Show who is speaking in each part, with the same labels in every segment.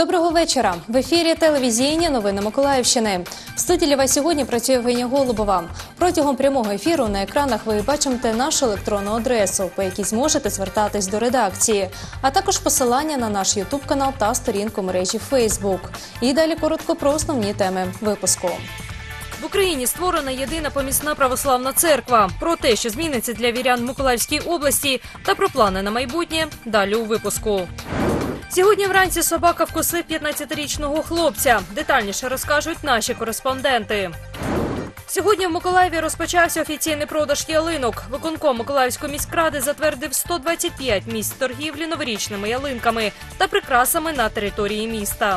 Speaker 1: Доброго вечора. В ефірі телевізійні новини Миколаївщини. В студії для вас сьогодні працює Євгенія Голубова. Протягом прямого ефіру на екранах ви бачите нашу електронну адресу, по якій зможете звертатись до редакції, а також посилання на наш ютуб-канал та сторінку мережі Фейсбук. І далі коротко про основні теми випуску. В Україні створена єдина помісна православна церква. Про те, що зміниться для вірян в Миколаївській області, та про плани на майбутнє – далі у випуску. Сьогодні вранці собака вкусив 15-річного хлопця. Детальніше розкажуть наші кореспонденти. Сьогодні в Миколаєві розпочався офіційний продаж ялинок. Виконком Миколаївської міськради затвердив 125 місць торгівлі новорічними ялинками та прикрасами на території міста.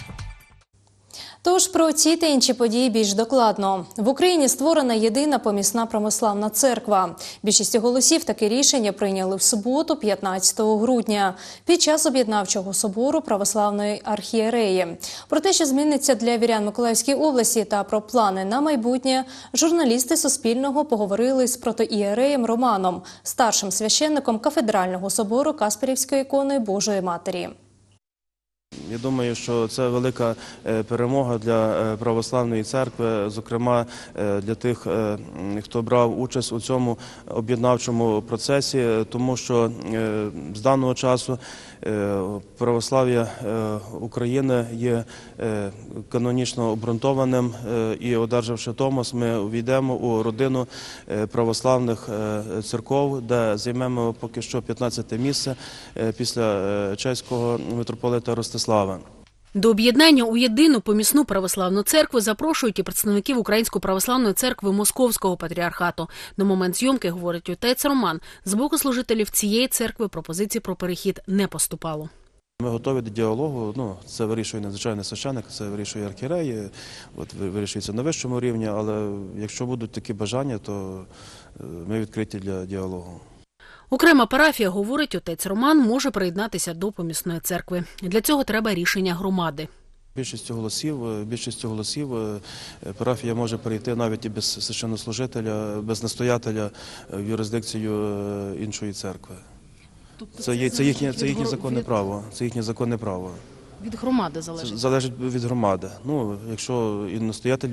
Speaker 1: Тож про ці та інші події більш докладно. В Україні створена єдина помісна православна церква. Більшість голосів таке рішення прийняли в суботу, 15 грудня, під час об'єднавчого собору православної архієреї. Про те, що зміниться для вірян Миколаївської області та про плани на майбутнє, журналісти Суспільного поговорили з протоієреєм Романом, старшим священником кафедрального собору Касперівської ікони Божої Матері.
Speaker 2: Я думаю, що це велика перемога для православної церкви, зокрема для тих, хто брав участь у цьому об'єднавчому процесі, тому що з даного часу православ'я України є канонічно обґрунтованим і, одержавши Томос, ми увійдемо у родину православних церков, де займемо поки що 15-те місце після чеського митрополита Ростислава.
Speaker 3: До об'єднання у єдину помісну православну церкву запрошують і представників Української православної церкви Московського патріархату. На момент зйомки, говорить отець Роман, з боку служителів цієї церкви пропозицій про перехід не поступало.
Speaker 2: Ми готові до діалогу, це вирішує надзвичайний священник, це вирішує архієрей, вирішується на вищому рівні, але якщо будуть такі бажання, то ми відкриті для діалогу.
Speaker 3: Окрема парафія, говорить отець Роман, може приєднатися до помісної церкви. Для цього треба рішення громади.
Speaker 2: Більшістю голосів парафія може перейти навіть і без священнослужителя, без настоятеля в юрисдикцію іншої церкви. Це їхнє законне право. Це їхнє законне право.
Speaker 3: Від громади залежить?
Speaker 2: Залежить від громади. Якщо і настоятель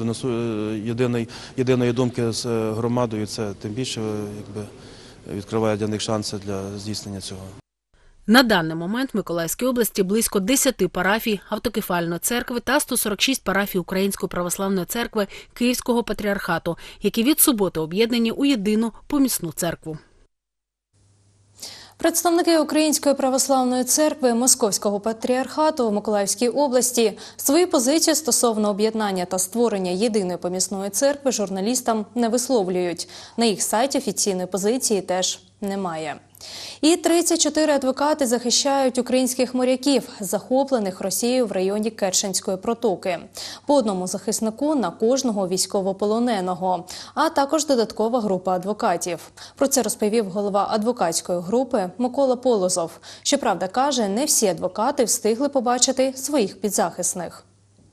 Speaker 2: єдиної думки з громадою, це тим більше відкриває для них шанси для здійснення цього.
Speaker 3: На даний момент в Миколаївській області близько 10 парафій автокефальної церкви та 146 парафій Української православної церкви Київського патріархату, які від суботи об'єднані у єдину помісну церкву.
Speaker 1: Представники Української православної церкви Московського патріархату в Миколаївській області свою позицію стосовно об'єднання та створення єдиної помісної церкви журналістам не висловлюють. На їх сайті офіційної позиції теж немає. І 34 адвокати захищають українських моряків, захоплених Росією в районі Керченської протоки. По одному захиснику на кожного військовополоненого, а також додаткова група адвокатів. Про це розповів голова адвокатської групи Микола Полозов. Щоправда, каже, не всі адвокати встигли побачити своїх підзахисних.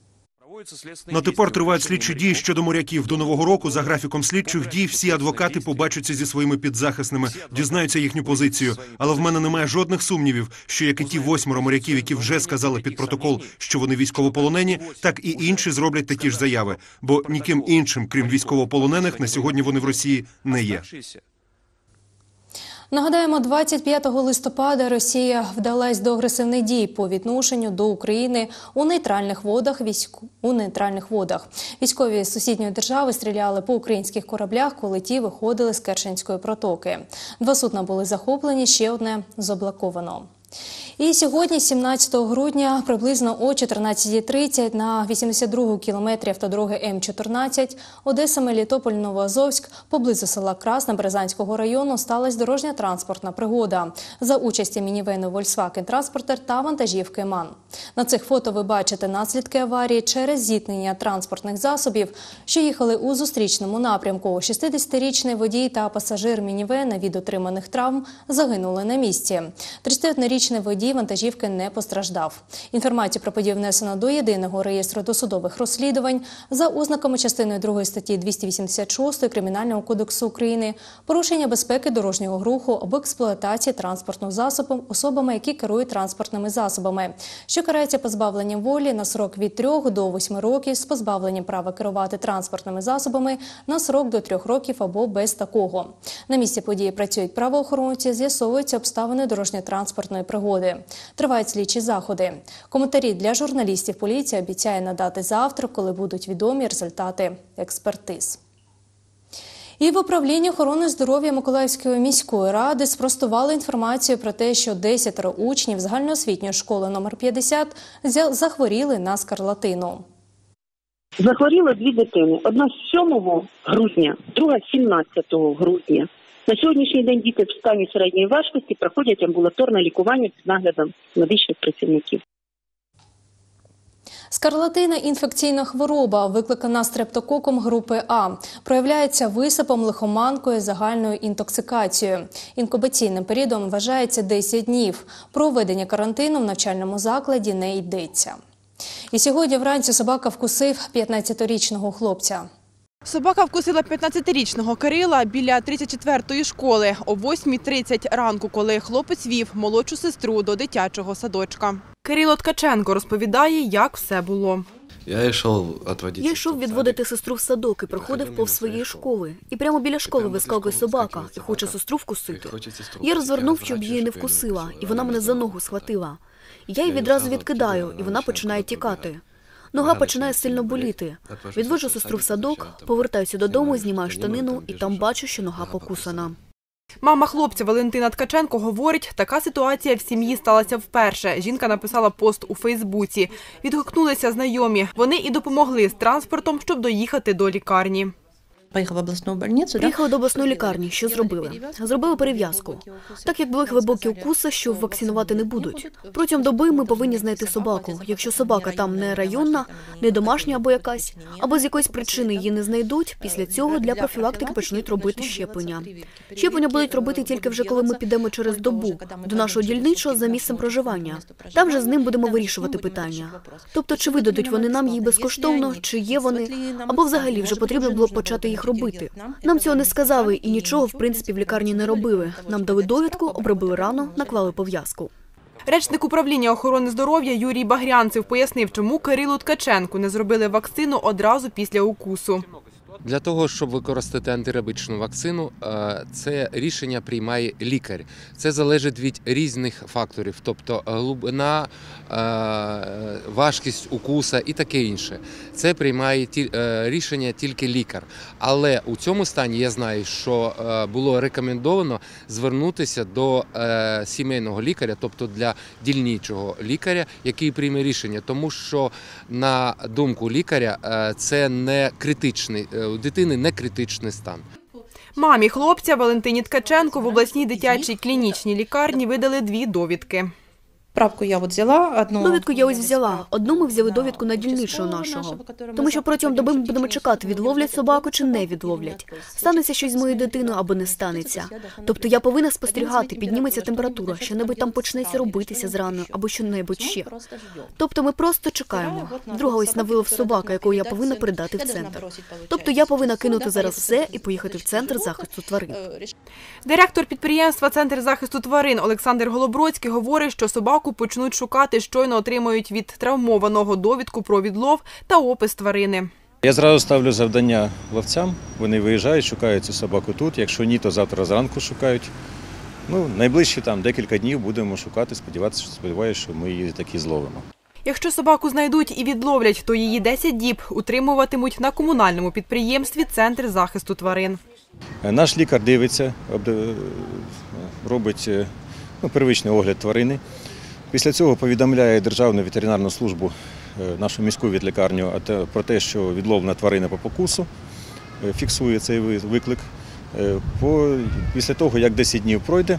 Speaker 4: На тепер тривають слідчі дії щодо моряків. До Нового року за графіком слідчих дій всі адвокати побачаться зі своїми підзахисними, дізнаються їхню позицію. Але в мене немає жодних сумнівів, що як і ті 8 моряків, які вже сказали під протокол, що вони військовополонені, так і інші зроблять такі ж заяви. Бо ніким іншим, крім військовополонених, на сьогодні вони в Росії не є.
Speaker 1: Нагадаємо, 25 листопада Росія вдалась до агресивних дій по відношенню до України у нейтральних водах. Військові з сусідньої держави стріляли по українських кораблях, коли ті виходили з Керченської протоки. 2 судна були захоплені, ще одне заблоковано. І сьогодні, 17 грудня, приблизно о 14:30 на 82-му кілометрі автодороги М-14 Одеса-Мелітополь-Новоазовськ поблизу села Красна Березанського району сталася дорожньо-транспортна пригода за участі мінівену Volkswagen Transporter та вантажівки МАН. На цих фото ви бачите наслідки аварії через зіткнення транспортних засобів, що їхали у зустрічному напрямку. 60-річний водій та пасажир мінівена від отриманих травм загинули на місці. 31-річний водій водій вантажівки не постраждав. Інформацію про подію внесено до Єдиного реєстру досудових розслідувань за ознаками частини 2 статті 286 Кримінального кодексу України порушення безпеки дорожнього руху або експлуатації транспортного засобу особами, які керують транспортними засобами, що карається позбавленням волі на срок від 3 до 8 років з позбавленням права керувати транспортними засобами на срок до 3 років або без такого. На місці події працюють правоохоронці, з'ясовуються обставини дорожньо-транспортної пригоди. Тривають слідчі заходи. Коментарі для журналістів поліція обіцяє надати завтра, коли будуть відомі результати експертиз. І в управлінні охорони здоров'я Миколаївської міської ради спростували інформацію про те, що 10 учнів загальноосвітньої школи номер 50 захворіли на скарлатину.
Speaker 5: Захворіли 2 дитини. Одна з 7 грудня, друга з 17 грудня. На сьогоднішній день діти в стані середньої важкості проходять амбулаторне лікування під наглядом медичних працівників.
Speaker 1: Скарлатина – інфекційна хвороба, викликана стрептококом групи А. Проявляється висипом, лихоманкою, загальною інтоксикацією. Інкубаційним періодом вважається 10 днів. Про введення карантину в навчальному закладі не йдеться. І сьогодні вранці собака вкусив 15-річного хлопця.
Speaker 6: Собака вкусила 15-річного Кирила біля 34-ї школи о 8:30 ранку, коли хлопець вів молодшу сестру до дитячого садочка. Кирило Ткаченко розповідає, як все було.
Speaker 7: Я йшов відводити сестру в садок і проходив повз своєї школи. І прямо біля школи вискакує собака і хоче сестру вкусити. Я розвернув, щоб її не вкусила, і вона мене за ногу схватила. Я її відразу відкидаю, і вона починає тікати. Нога починає сильно боліти. Відводжу сестру в садок, повертаюся додому, знімаю штанину і там бачу, що нога покусана.
Speaker 6: Мама хлопця Валентина Ткаченко говорить, така ситуація в сім'ї сталася вперше. Жінка написала пост у Фейсбуці. Відгукнулися знайомі. Вони і допомогли з транспортом, щоб доїхати до лікарні.
Speaker 7: Приїхала
Speaker 8: до обласної лікарні. Що зробили? Зробили перев'язку. Так як були глибокі укуси, що вакцинувати не будуть. Протягом доби ми повинні знайти собаку. Якщо собака там не районна, не домашня або якась, або з якоїсь причини її не знайдуть, після цього для профілактики почнуть робити щеплення. Щеплення будуть робити тільки вже, коли ми підемо через добу до нашого дільничого за місцем проживання. Там вже з ним будемо вирішувати питання. Тобто, чи видадуть вони нам її безкоштовно, чи є вони, або взагалі вже потрібно було почати їх робити. Нам цього не сказали і нічого, в принципі, в лікарні не робили. Нам дали довідку, обробили рану, наклали пов'язку.
Speaker 6: Речник управління охорони здоров'я Юрій Багрянцев пояснив, чому Кирилу Ткаченку не зробили вакцину одразу після укусу.
Speaker 9: Для того, щоб використати антирабічну вакцину, це рішення приймає лікар. Це залежить від різних факторів, тобто глибина, важкість укуса і таке інше. Це приймає рішення тільки лікар. Але у цьому стані я знаю, що було рекомендовано звернутися до сімейного лікаря, тобто для дільничого лікаря, який прийме рішення. Тому що, на думку лікаря, це не критичний, у дитини не критичний стан.
Speaker 6: Мамі хлопця Валентині Ткаченко в обласній дитячій клінічній лікарні видали 2 довідки.
Speaker 8: Довідку я ось взяла. Одну ми взяли довідку на дільничого нашого. Тому що протягом доби ми будемо чекати, відловлять собаку чи не відловлять. Станеться щось з моєю дитиною або не станеться. Тобто я повинна спостерігати, підніметься температура, що-небудь там почнеться робитися з раною або що-небудь ще. Тобто ми просто чекаємо. Друга ось на вилов собака, яку я повинна передати в центр. Тобто я повинна кинути зараз все і поїхати в центр захисту тварин.
Speaker 6: Директор підприємства «Центр захисту тварин» Олександр Голобродський говорить, що собаку почнуть шукати, щойно отримають від травмованого довідку про відлов та опис тварини.
Speaker 10: Я зразу ставлю завдання ловцям, вони виїжджають, шукають цю собаку тут, якщо ні, то завтра зранку шукають. Найближчі декілька днів будемо шукати, сподіваюся, що ми її таки зловимо.
Speaker 6: Якщо собаку знайдуть і відловлять, то її 10 діб утримуватимуть на комунальному підприємстві «Центр захисту тварин».
Speaker 10: Наш лікар дивиться, робить первичний огляд тварини. Після цього повідомляє Державну ветеринарну службу, нашу міську ветлікарню, про те, що відловлена тварина по покусу, фіксує цей виклик. Після того, як 10 днів пройде,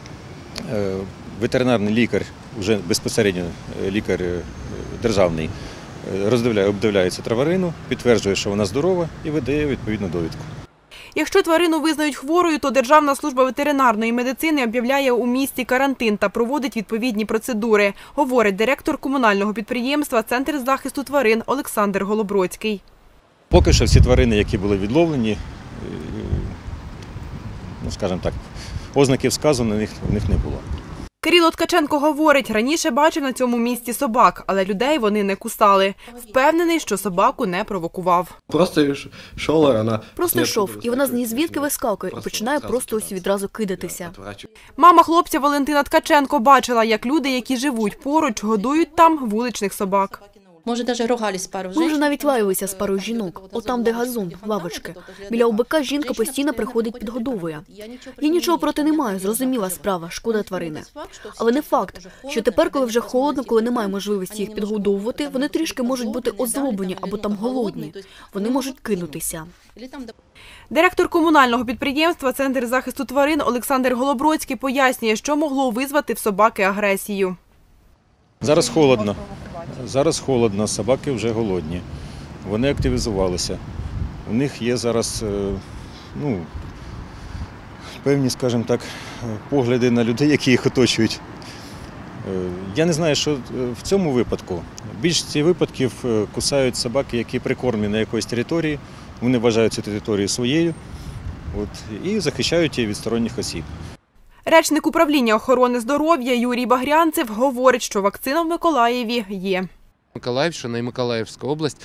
Speaker 10: ветеринарний лікар, вже безпосередньо лікар державний, обдивляє цю тварину, підтверджує, що вона здорова і видає відповідну довідку.
Speaker 6: Якщо тварину визнають хворою, то Державна служба ветеринарної медицини об'являє у місті карантин та проводить відповідні процедури, говорить директор комунального підприємства «Центр захисту тварин» Олександр Голобродський.
Speaker 10: Поки що всі тварини, які були відловлені, скажімо так, ознаків сказу в них не було.
Speaker 6: Кирило Ткаченко говорить, раніше бачив на цьому місці собак, але людей вони не кусали. Впевнений, що собаку не провокував.
Speaker 8: Просто йшов, і вона з нізвідки вискакує і починає просто ось відразу кидатися.
Speaker 6: Мама хлопця Валентина Ткаченко бачила, як люди, які живуть поруч, годують там вуличних собак.
Speaker 8: Ми вже навіть лаялися з парою жінок. Отам, де газон, лавочки. Біля ОБК жінка постійно приходить, підгодовує. Я нічого проти не маю, зрозуміла справа, шкода тварини. Але не факт, що тепер, коли вже холодно, коли немає можливості їх підгодовувати, вони трішки можуть бути озлоблені або там голодні. Вони можуть кинутися.
Speaker 6: Директор комунального підприємства «Центр захисту тварин» Олександр Голобродський пояснює, що могло визвати в собаки агресію.
Speaker 10: Зараз холодно, собаки вже голодні. Вони активізувалися. У них є зараз певні, скажімо так, погляди на людей, які їх оточують. Я не знаю, що в цьому випадку. Більшість випадків кусають собаки, які прикормлені на якоїсь території. Вони вважають цю територію своєю і захищають її від сторонніх осіб.
Speaker 6: Речник управління охорони здоров'я Юрій Багрянцев говорить, що вакцина в Миколаєві є.
Speaker 9: Миколаївщина і Миколаївська область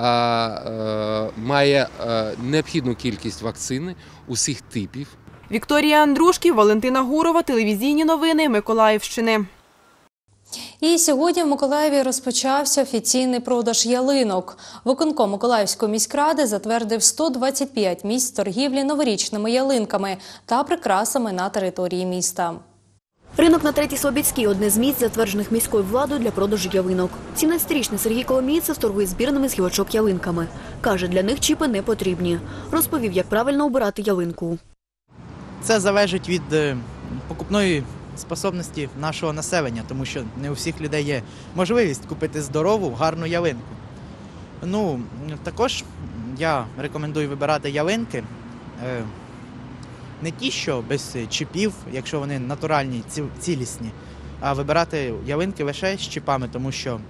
Speaker 9: має необхідну кількість вакцини усіх типів.
Speaker 6: Вікторія Андрушків, Валентина Гурова, телевізійні новини Миколаївщини.
Speaker 1: І сьогодні в Миколаєві розпочався офіційний продаж ялинок. Виконком Миколаївської міськради затвердив 125 місць торгівлі новорічними ялинками та прикрасами на території міста.
Speaker 8: Ринок на Третій Слобідській – одне з місць, затверджених міською владою для продажу ялинок. 17-річний Сергій Коломієцев торгує збірними з гілочок ялинками. Каже, для них чіпи не потрібні. Розповів, як правильно обирати ялинку.
Speaker 11: Це залежить від покупної способності нашого населення, тому що не у всіх людей є можливість купити здорову, гарну ялинку. Також я рекомендую вибирати ялинки не ті, що без чіпів, якщо вони натуральні, цілісні, а вибирати ялинки лише з чіпами, тому що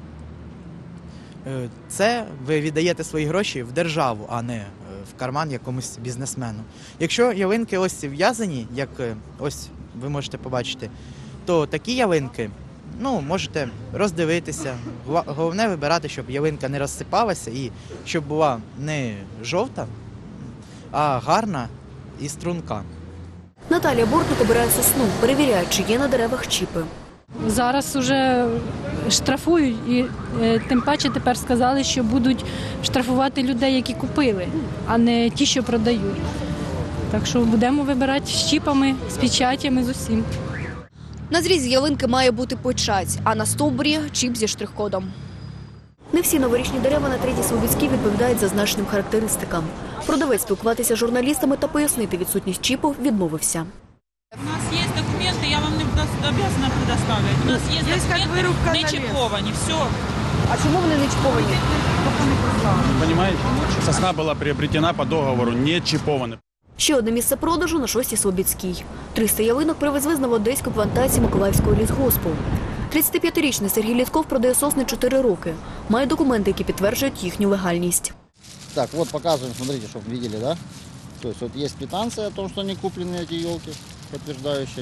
Speaker 11: це ви віддаєте свої гроші в державу, а не в карман якомусь бізнесмену. Якщо ялинки ось в'язані, як ось ви можете побачити, то такі ялинки, можете роздивитися. Головне вибирати, щоб ялинка не розсипалася і щоб була не жовта, а гарна і струнка.
Speaker 8: Наталія Бортник обирає сосну, перевіряє, чи є на деревах чіпи.
Speaker 12: Зараз вже штрафують і тим паче тепер сказали, що будуть штрафувати людей, які купили, а не ті, що продають. Так що будемо вибирати з чіпами, з печатями, з усім.
Speaker 8: На зрізі ялинки має бути печать, а на стовбурі – чіп зі штрих-кодом. Не всі новорічні дерева на Третій Слобідській відповідають зазначеним характеристикам. Продавець спілкуватися з журналістами та пояснити відсутність чіпу відмовився.
Speaker 13: У нас є документи, я вам не обов'язана предоставити. У нас є документи, не чіповані, все.
Speaker 6: А чому вони не чіповані?
Speaker 14: Понимаете, сосна була приобретена по договору, не чіпована.
Speaker 8: Ще одне місце продажу на 6-й Слобідській. 300 ялинок привезли з новоодеської плантації Миколаївського лісгоспу. 35-річний Сергій Літков продає сосни 4 роки. Має документи, які підтверджують їхню легальність.
Speaker 15: Так, вот показываем, смотрите, чтобы видели, да? То есть вот есть квитанция о том, что они куплены, эти елки, подтверждающие.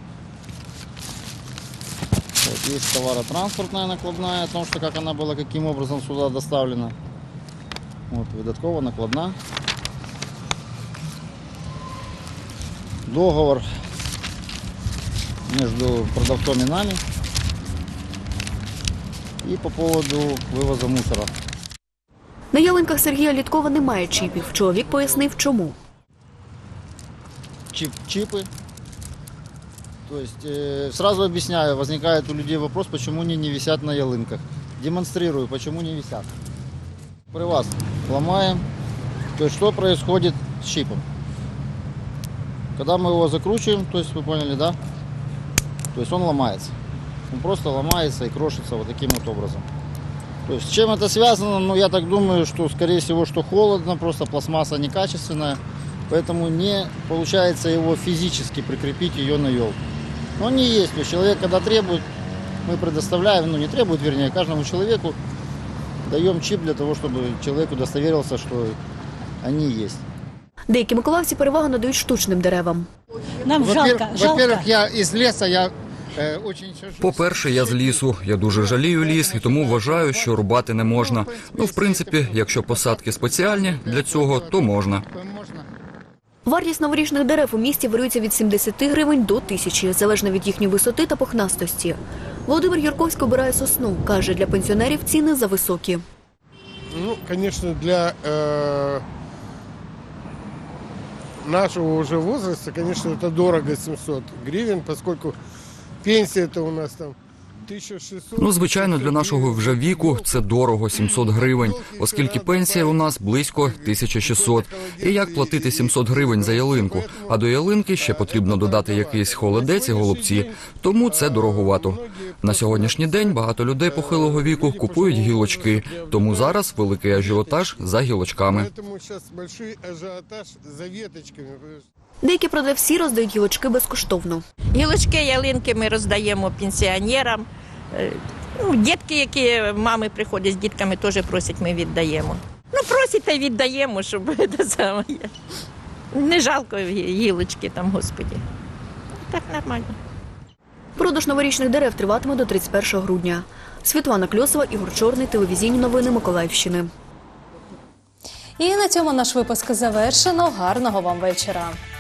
Speaker 15: Вот есть товаротранспортная накладная о том, что как она была, каким образом сюда доставлена. Вот видаткова накладна. Договор между продавцом и нами. И по поводу вывоза мусора.
Speaker 8: На ялинках Сергія Літкова немає чіпів. Чоловік пояснив, чому.
Speaker 15: Чипы. То есть, сразу объясняю, возникает у людей вопрос, почему они не висят на ялинках. Демонстрирую, почему не висят. При вас ломаем. То есть, что происходит с чипом? Когда мы его закручиваем, то есть, вы поняли, да? То есть, он ломается. Он просто ломается и крошится вот таким вот образом. То есть, с чем это связано? Я так думаю, что, скорее всего, что холодно, просто пластмасса некачественная. Поэтому не получается его физически прикрепить ее на елку. Но они есть. То есть человек, когда требует, мы предоставляем, не требует, вернее, каждому человеку даем чип для того, чтобы человек удостоверился, что они есть.
Speaker 8: Деякі миколаївці перевагу надають штучним деревам.
Speaker 12: Нам жалко.
Speaker 15: Во-первых, я из леса,
Speaker 16: По-перше, я з лісу. Я дуже жалію ліс і тому вважаю, що рубати не можна. В принципі, якщо посадки спеціальні для цього, то можна.
Speaker 8: Вартість новорічних дерев у місті варіюється від 70 гривень до 1000, залежно від їхньої висоти та пухнастості. Володимир Юрковський обирає сосну. Каже, для пенсіонерів ціни зависокі.
Speaker 17: Звісно, для нашего уже возраста, конечно, это дорого 700 гривен, поскольку пенсия-то у нас там 1600.
Speaker 16: Звичайно, для нашого вже віку це дорого, 700 гривень, оскільки пенсія у нас близько 1600. І як платити 700 гривень за ялинку? А до ялинки ще потрібно додати якийсь холодець і голубці, тому це дороговато. На сьогоднішній день багато людей похилого віку купують гілочки, тому зараз великий ажіотаж за гілочками.
Speaker 8: Деякі продавці роздають гілочки безкоштовно.
Speaker 18: Гілочки, ялинки ми роздаємо пенсіонерам. Дітки, які мами приходять з дітками, теж просять, ми віддаємо. Просять та віддаємо, щоб це саме. Не жалко гілочки там, Господі. Так нормально.
Speaker 8: Продаж новорічних дерев триватиме до 31 грудня. Світлана Кльосова, Ігор Чорний, телевізійні новини Миколаївщини.
Speaker 1: І на цьому наш випуск завершено. Гарного вам вечора.